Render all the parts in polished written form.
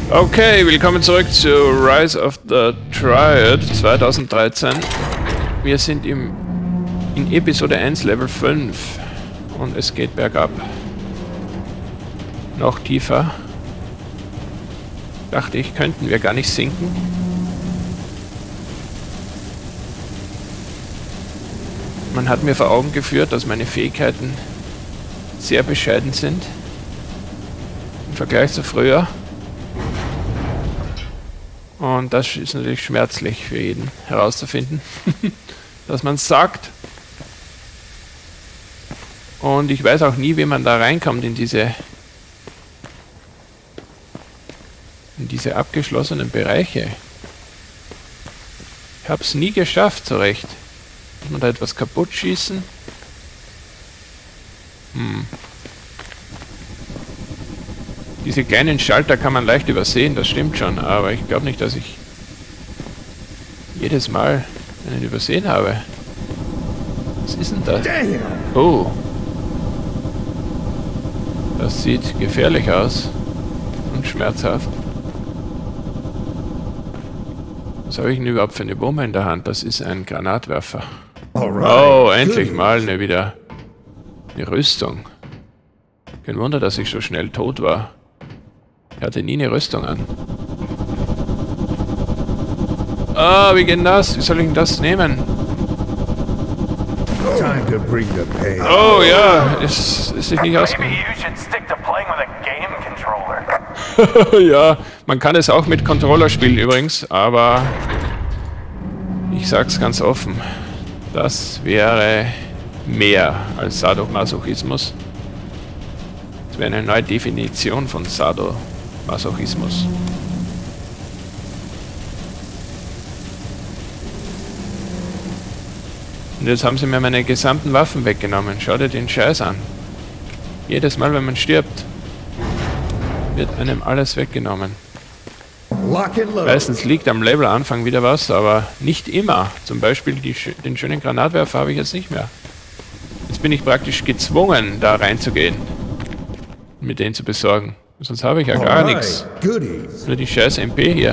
Okay, willkommen zurück zu Rise of the Triad 2013. Wir sind in Episode 1 Level 5 und es geht bergab. Noch tiefer. Dachte ich, könnten wir gar nicht sinken. Man hat mir vor Augen geführt, dass meine Fähigkeiten sehr bescheiden sind im Vergleich zu früher. Und das ist natürlich schmerzlich für jeden herauszufinden, dass man es sagt. Und ich weiß auch nie, wie man da reinkommt in diese abgeschlossenen Bereiche. Ich habe es nie geschafft, so recht. Muss man da etwas kaputt schießen? Diese kleinen Schalter kann man leicht übersehen, das stimmt schon, aber ich glaube nicht, dass ich jedes Mal einen übersehen habe. Was ist denn das? Oh. Das sieht gefährlich aus und schmerzhaft. Was habe ich denn überhaupt für eine Bombe in der Hand? Das ist ein Granatwerfer. Oh, endlich mal eine Rüstung. Kein Wunder, dass ich so schnell tot war. Ich hatte nie eine Rüstung an. Ah, wie geht denn das? Wie soll ich denn das nehmen? Oh ja, ist sich nicht ausgegangen. Ja, man kann es auch mit Controller spielen übrigens, aber ich sag's ganz offen, das wäre mehr als Sadomasochismus. Das wäre eine neue Definition von Sadomasochismus. Und jetzt haben sie mir meine gesamten Waffen weggenommen. Schau dir den Scheiß an. Jedes Mal, wenn man stirbt, wird einem alles weggenommen. Meistens liegt am Levelanfang wieder was, aber nicht immer. Zum Beispiel den schönen Granatwerfer habe ich jetzt nicht mehr. Jetzt bin ich praktisch gezwungen, da reinzugehen. Mit denen zu besorgen. Sonst habe ich ja gar nichts. Nur die scheiß MP hier.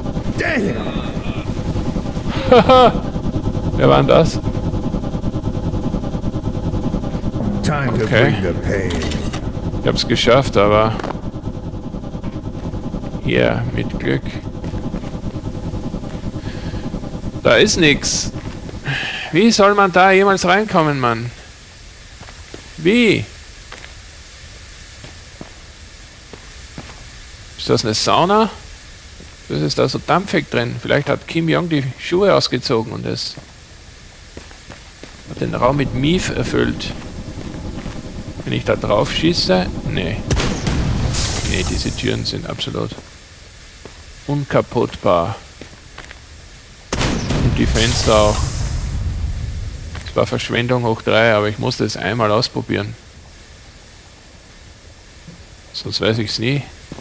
Haha! Wer war denn das? Okay. Ich hab's geschafft, aber hier mit Glück. Da ist nix. Wie soll man da jemals reinkommen, Mann? Wie? Ist das eine Sauna? Was ist da so dampfig drin? Vielleicht hat Kim Jong die Schuhe ausgezogen und es hat den Raum mit Mief erfüllt. Wenn ich da drauf schieße? Nee. Nee, diese Türen sind absolut unkaputtbar. Und die Fenster auch. Es war Verschwendung hoch 3, aber ich musste es einmal ausprobieren. Sonst weiß ich es nie.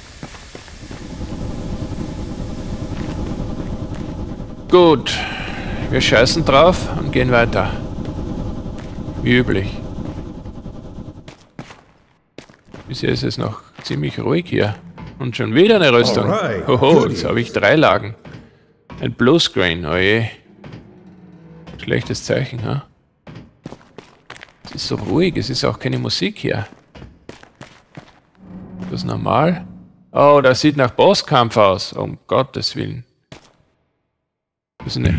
Gut. Wir scheißen drauf und gehen weiter. Wie üblich. Bisher ist es noch ziemlich ruhig hier. Und schon wieder eine Rüstung. Hoho, jetzt habe ich 3 Lagen. Ein Bluescreen, oje. Schlechtes Zeichen, ha? Es ist so ruhig, es ist auch keine Musik hier. Ist das normal? Oh, das sieht nach Bosskampf aus. Um Gottes Willen. Das ist eine...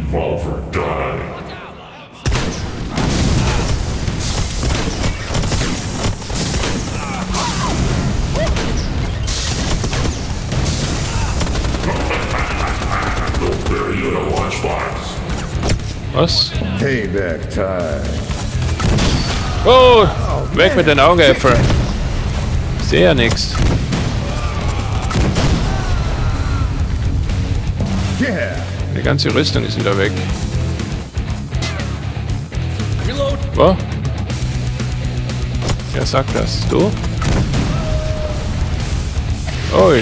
Was? Payback time. Oh, weg mit den Augäpfeln. Ich sehe ja nichts. Die ganze Rüstung ist wieder weg. Wo? Wer sagt das? Du? Ui.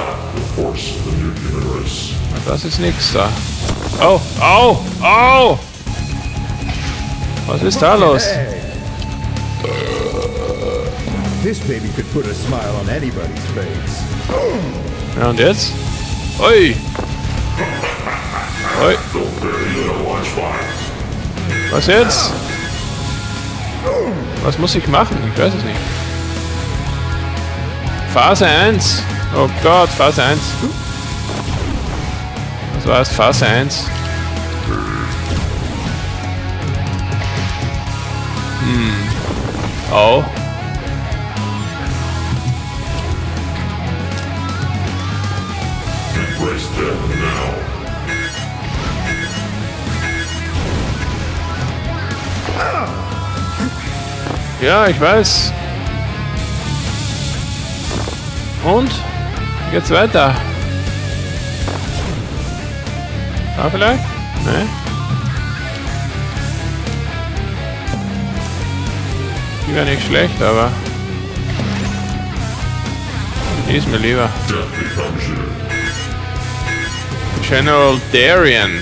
Das ist nix da. Au, au, au! Was ist da los? This baby could put a smile on anybody's face. Ja, und jetzt? Ui! Ui! Was jetzt? Was muss ich machen? Ich weiß es nicht. Phase 1. Oh Gott, Phase 1. Was war es? Phase 1. Oh. Ja, ich weiß. Und? Geht's weiter? Da vielleicht? Ne? Die wäre nicht schlecht, aber die ist mir lieber. General Darien.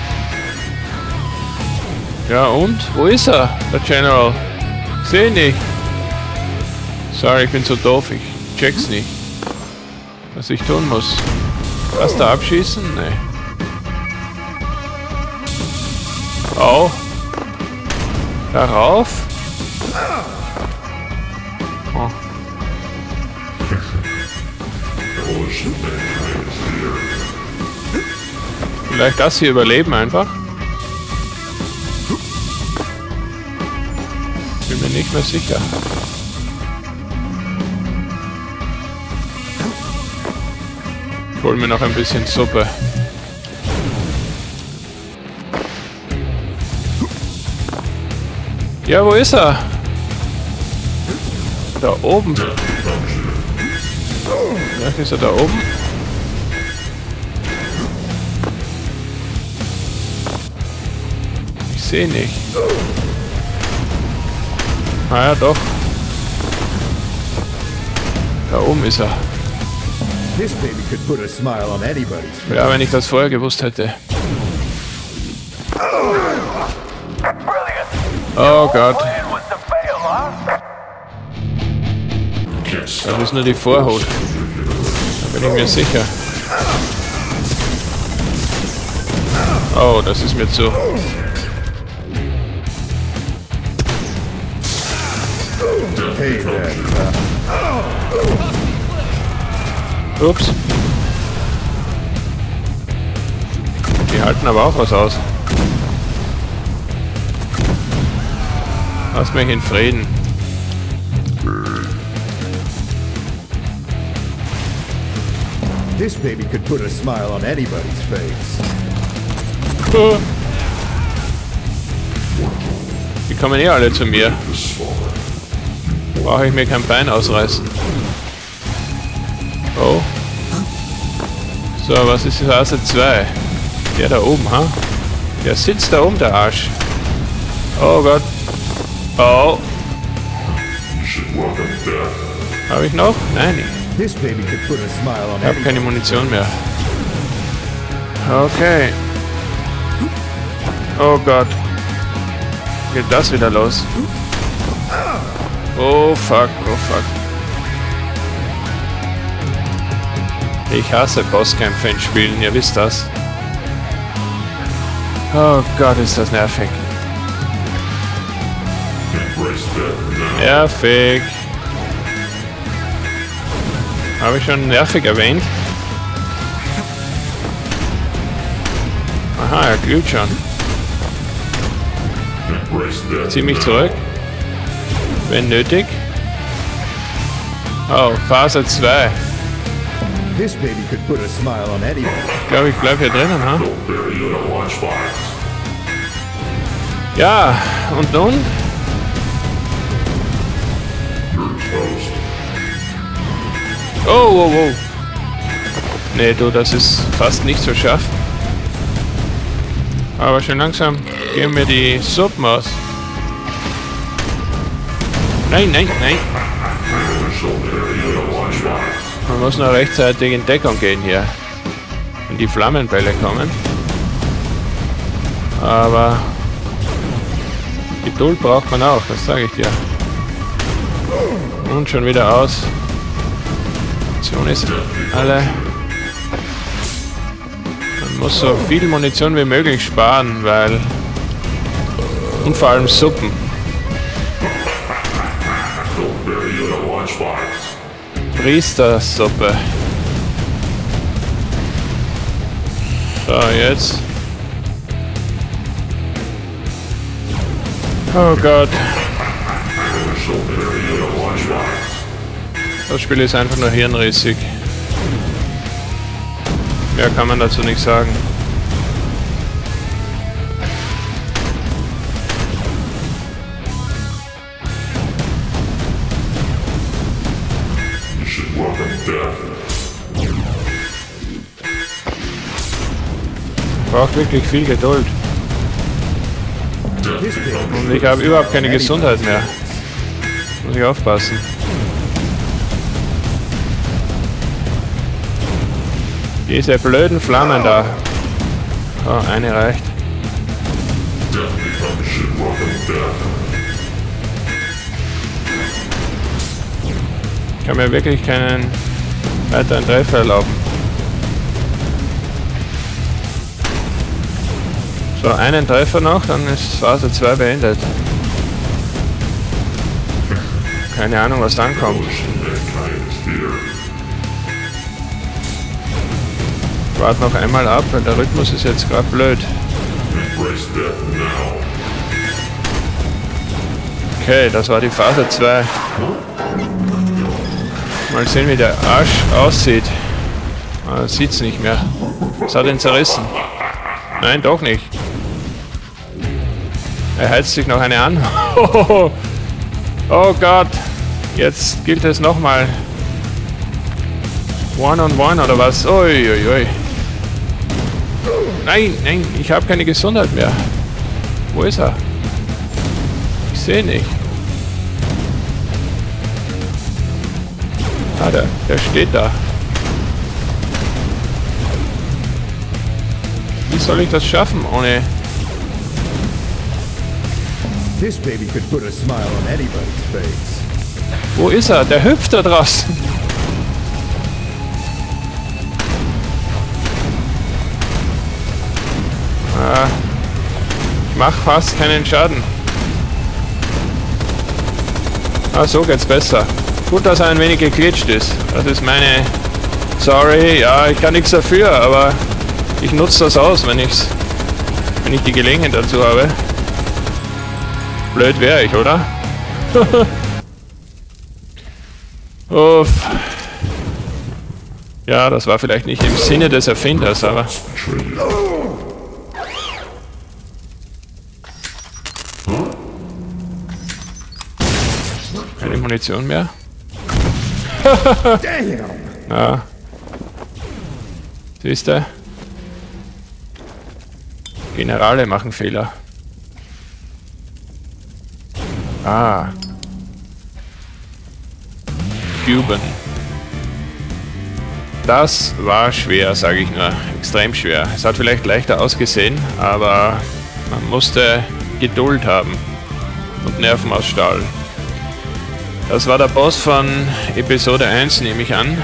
Ja und? Wo ist er? Der General? Seh nicht. Sorry, ich bin so doof. Ich check's nicht. Was ich tun muss. Was da abschießen? Nee. Oh. Darauf. Oh. Vielleicht das hier überleben einfach. Bin mir nicht mehr sicher. Ich hol mir noch ein bisschen Suppe. Ja, wo ist er? Da oben. Vielleicht ist er da oben. Ich sehe nicht. Ah ja, doch. Da oben ist er. Ja, wenn ich das vorher gewusst hätte. Oh Gott. Das ist nur die Vorhut. Da bin ich mir sicher. Oh, das ist mir zu... Ups. Die halten aber auch was aus. Lass mich in Frieden. This baby could put a smile on anybody's face. Die kommen eh alle zu mir. Brauche ich mir kein Bein ausreißen. Oh. So, was ist Phase 2? Der da oben, ha? Der sitzt da oben, der Arsch. Oh Gott. Oh. Habe ich noch? Nein, nicht. Ich habe keine Munition mehr. Okay. Oh Gott. Geht das wieder los? Oh fuck, oh fuck. Ich hasse Bosskämpfe in Spielen, ihr wisst das. Oh Gott, ist das nervig. Nervig. Habe ich schon nervig erwähnt? Aha, er glüht schon. Zieh mich zurück. Wenn nötig. Oh, Phase 2. Ich glaube, ich bleibe hier drinnen, ha? Ja, und nun? Oh, wow, wow. Nee, du, das ist fast nicht so scharf. Aber schön langsam gehen mir die Suppen aus. Nein, nein, nein. Man muss noch rechtzeitig in Deckung gehen hier. Wenn die Flammenbälle kommen. Aber Geduld braucht man auch, das sage ich dir. Und schon wieder aus. Munition ist alle. Ich muss so viel Munition wie möglich sparen, weil... Und vor allem Suppen. Priestersuppe. So, jetzt. Oh Gott. Das Spiel ist einfach nur hirnrissig. Mehr kann man dazu nicht sagen. Braucht wirklich viel Geduld. Und ich habe überhaupt keine Gesundheit mehr. Muss ich aufpassen. Diese blöden Flammen da. Oh, eine reicht. Ich kann mir wirklich keinen weiteren Treffer erlauben. So, einen Treffer noch, dann ist Phase 2 beendet. Keine Ahnung, was dann kommt. Ich warte noch einmal ab, weil der Rhythmus ist jetzt gerade blöd. Okay, das war die Phase 2. Mal sehen, wie der Arsch aussieht. Ah, sieht's nicht mehr. Es hat ihn zerrissen. Nein, doch nicht. Er heizt sich noch eine an. Oh Gott. Jetzt gilt es nochmal. One-on-one oder was? Uiuiui. Nein, nein, ich habe keine Gesundheit mehr. Wo ist er? Ich sehe nicht. Ah, der steht da. Wie soll ich das schaffen ohne... This baby could put a smile on anybody's face. Wo ist er? Der hüpft da draußen. Ah, ich mach fast keinen Schaden. Ah, so geht's besser. Gut, dass er ein wenig geglitscht ist. Das ist meine... Sorry, ja, ich kann nichts dafür, aber ich nutze das aus, wenn ich die Gelegenheit dazu habe. Blöd wäre ich, oder? Uff. Ja, das war vielleicht nicht im Sinne des Erfinders, aber... Keine Munition mehr. Ja. Siehst du? Generale machen Fehler. Ah. Cuban. Das war schwer, sage ich nur. Extrem schwer. Es hat vielleicht leichter ausgesehen, aber man musste Geduld haben. Und Nerven aus Stahl. Das war der Boss von Episode 1, nehme ich an.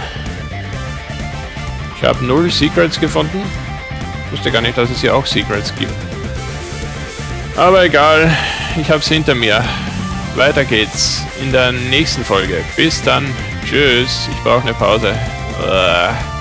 Ich habe 0 Secrets gefunden. Ich wusste gar nicht, dass es hier auch Secrets gibt. Aber egal, ich habe es hinter mir. Weiter geht's in der nächsten Folge. Bis dann. Tschüss. Ich brauche eine Pause.